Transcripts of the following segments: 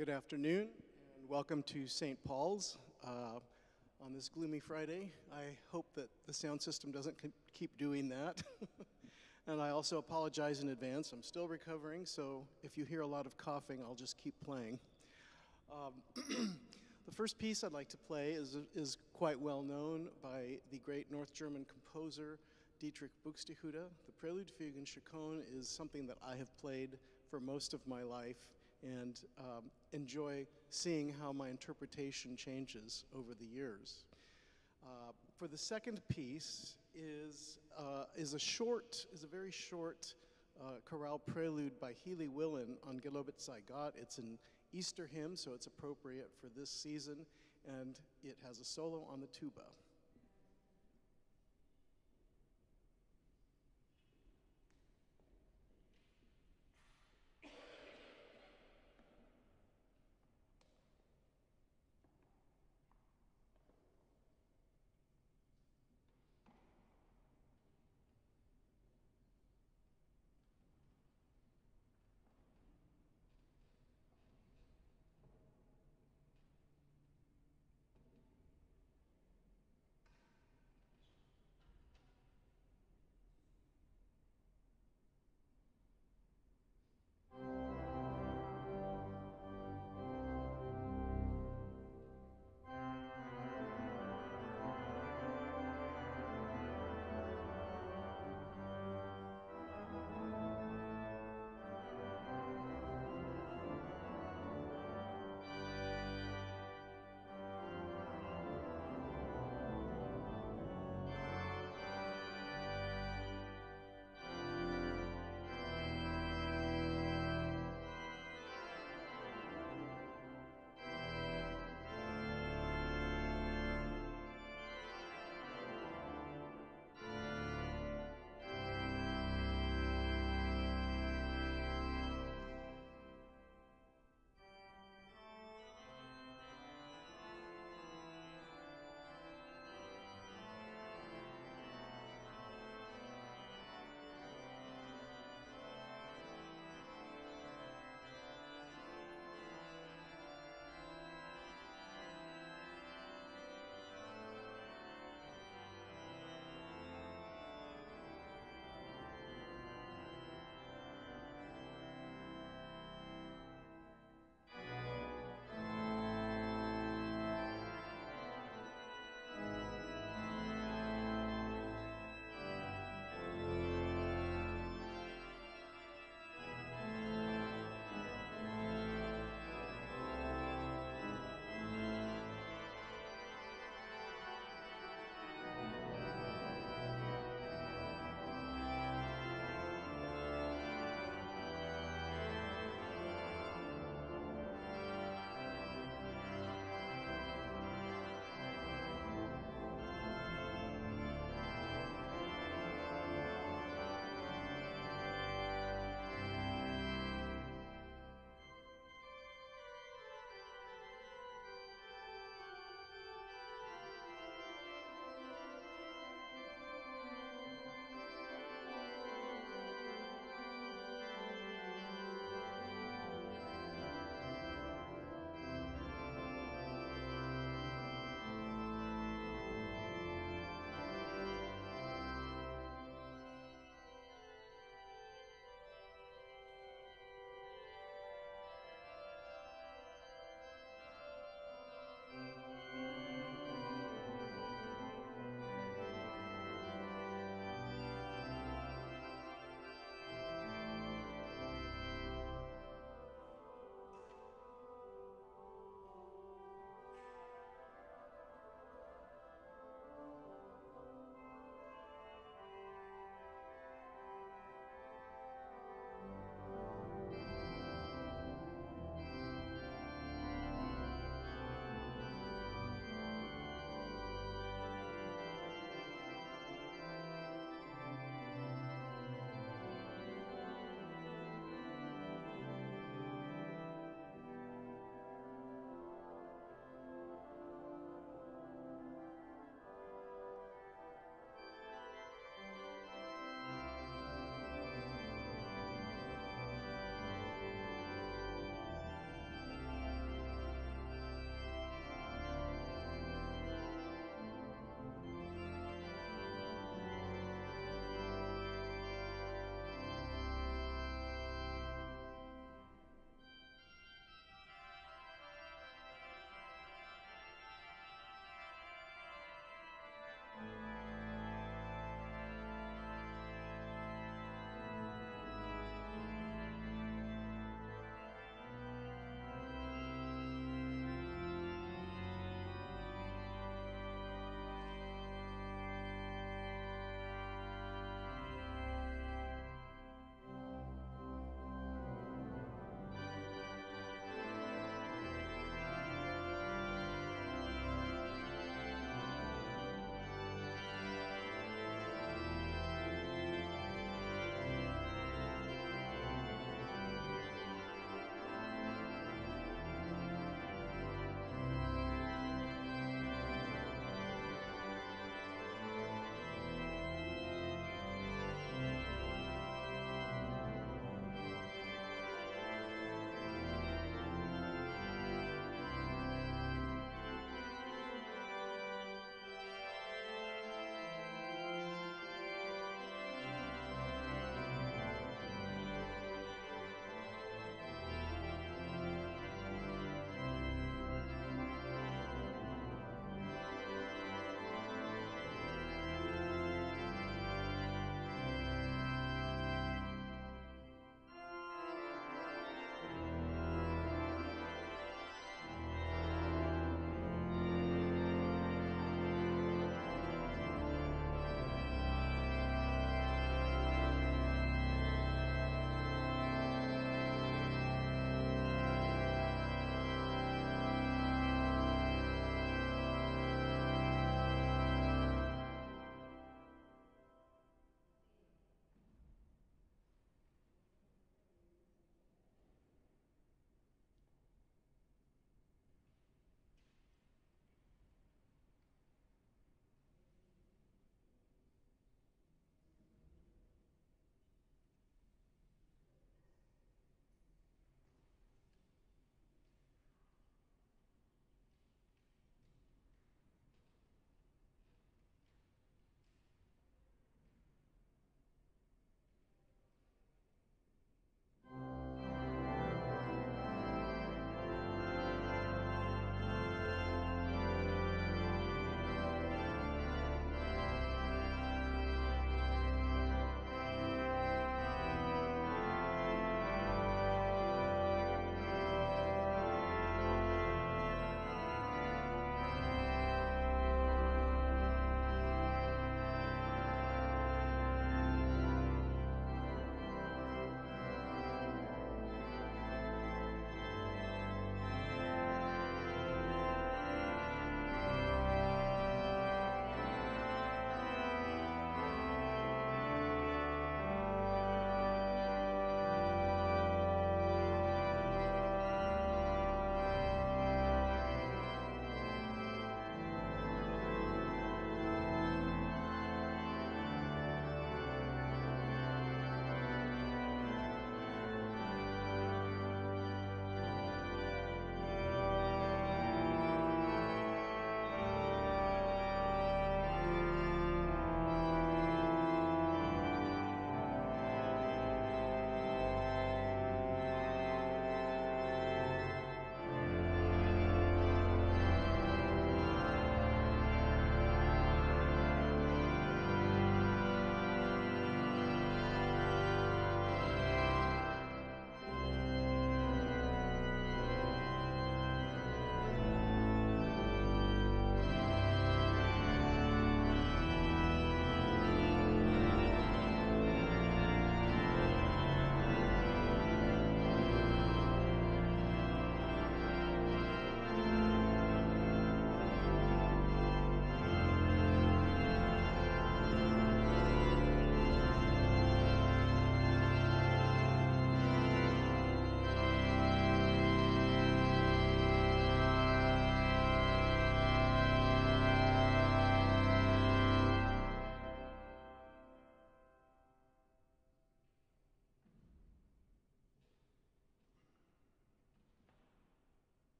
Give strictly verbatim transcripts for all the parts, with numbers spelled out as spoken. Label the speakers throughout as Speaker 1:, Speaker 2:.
Speaker 1: Good afternoon, and welcome to Saint Paul's uh, on this gloomy Friday. I hope that the sound system doesn't keep doing that. And I also apologize in advance. I'm still recovering, so if you hear a lot of coughing, I'll just keep playing. Um, the first piece I'd like to play is, is quite well known by the great North German composer Dietrich Buxtehude. The Prelude, Fugue, and Chaconne is something that I have played for most of my life and um, enjoy seeing how my interpretation changes over the years. Uh, for the second piece is, uh, is a short, is a very short uh, chorale prelude by Healy Willan on Gelobet sei Gott. It's an Easter hymn, so it's appropriate for this season, and it has a solo on the tuba.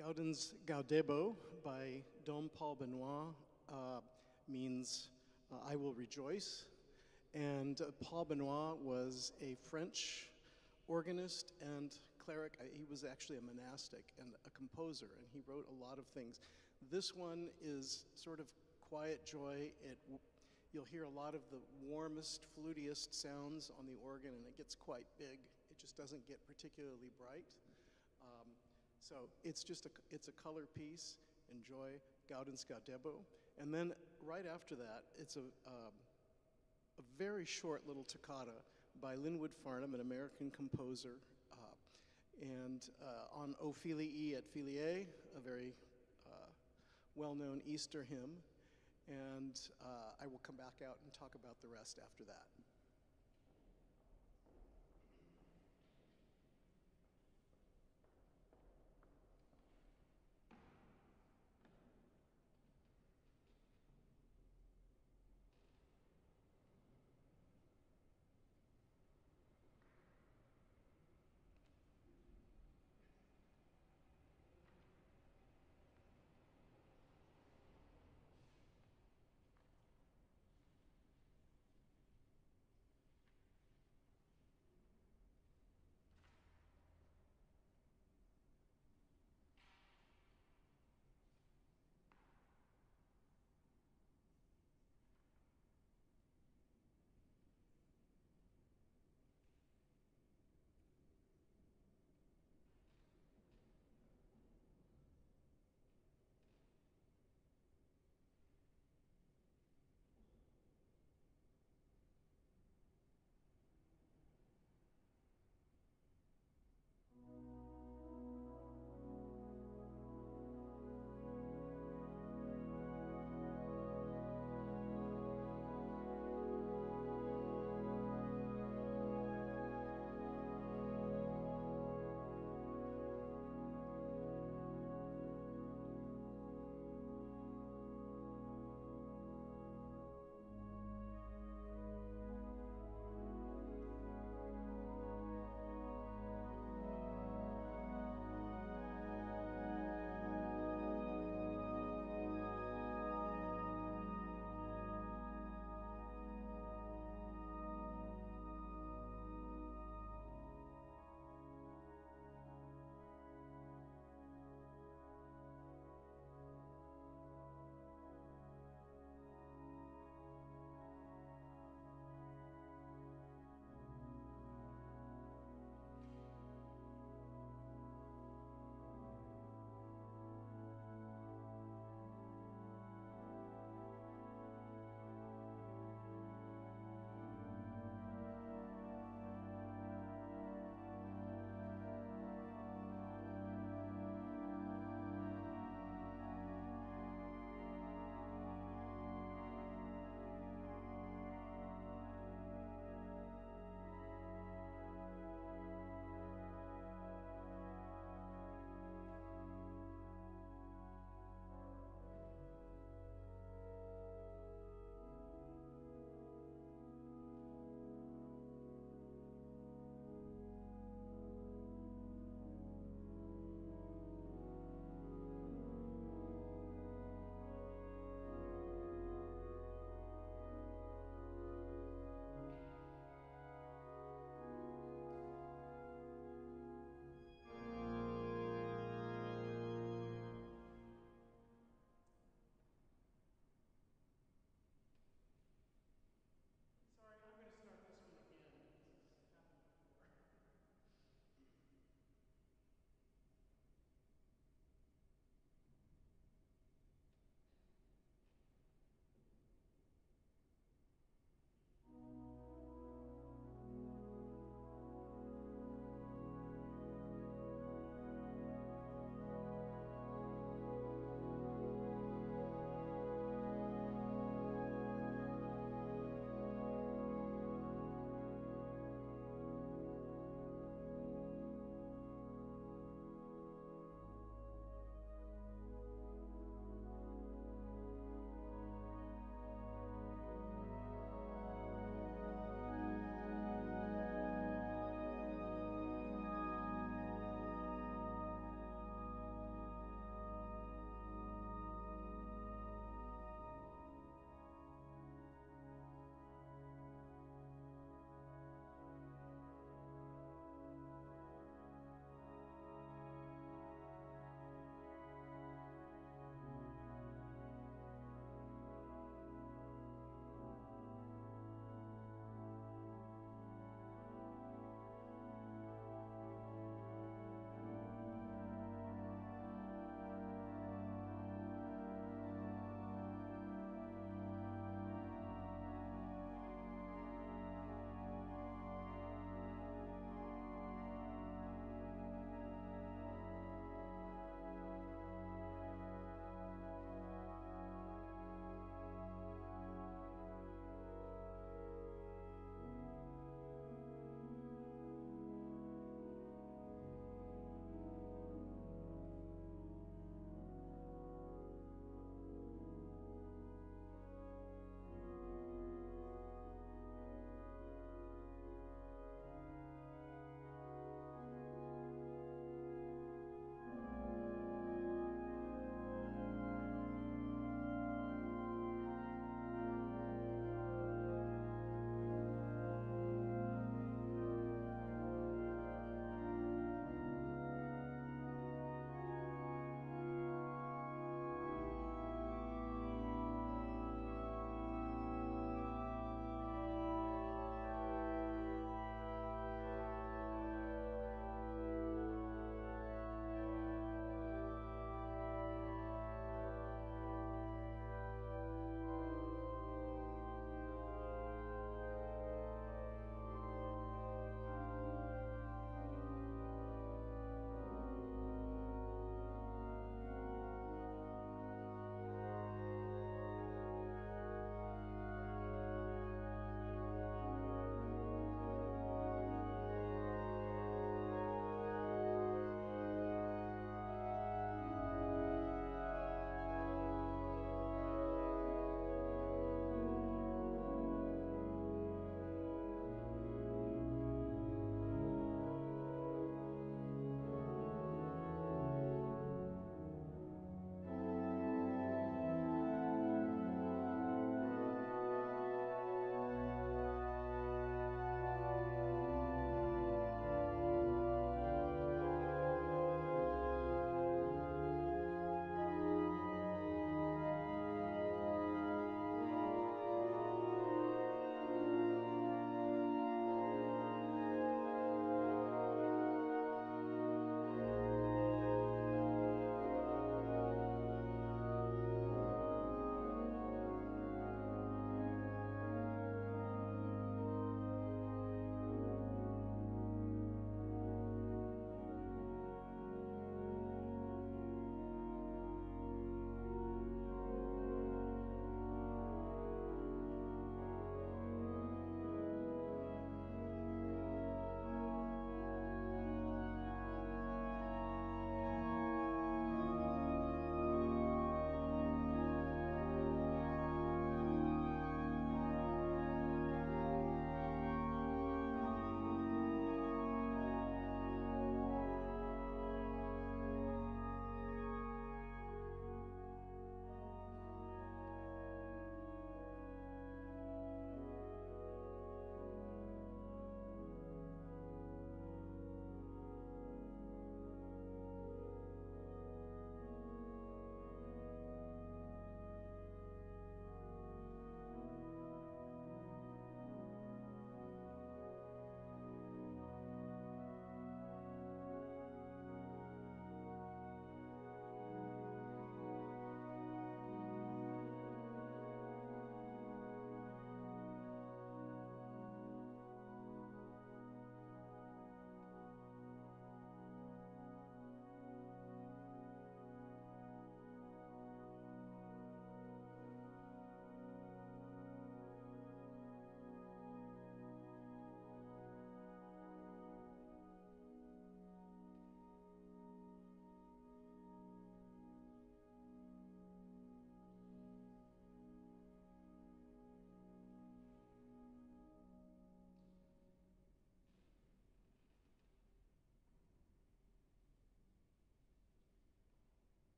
Speaker 1: Gaudens Gaudebo by Dom Paul Benoît uh, means uh, I will rejoice. And uh, Paul Benoît was a French organist and cleric. I, he was actually a monastic and a composer, and he wrote a lot of things. This one is sort of quiet joy. It, you'll hear a lot of the warmest, flutiest sounds on the organ, and it gets quite big. It just doesn't get particularly bright. Um, so it's just a, it's a color piece. Enjoy Gaudens Gaudebo. And then right after that, it's a, um, a very short little toccata by Linwood Farnam, an American composer, uh, and uh, on O Filii et Filiae, a very uh, well-known Easter hymn. And uh, I will come back out and talk about the rest after that.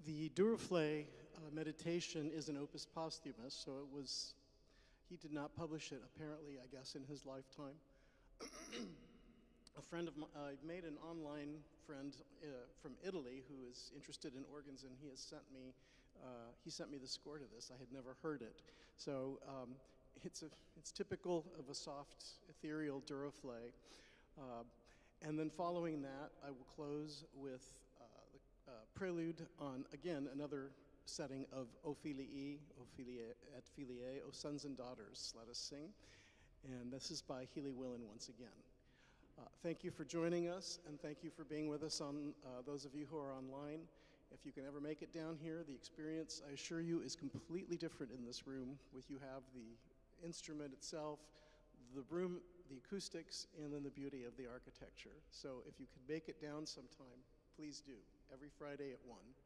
Speaker 1: The Duruflé uh, meditation is an opus posthumous, so it was, he did not publish it apparently, I guess, in his lifetime. A friend of mine, I made an online friend uh, from Italy who is interested in organs, and he has sent me, uh, he sent me the score to this. I had never heard it. So um, it's, a, it's typical of a soft, ethereal Duruflé. Uh, and then following that, I will close with uh, the uh, prelude on, again, another setting of O Filii, O Filiae, et Filiae, O Sons and Daughters, let us sing. And this is by Healy Willan once again. Uh, thank you for joining us, and thank you for being with us, on uh, those of you who are online. If you can ever make it down here, the experience, I assure you, is completely different in this room. With you have the instrument itself, the room, the acoustics, and then the beauty of the architecture. So if you could make it down sometime, please do, every Friday at one.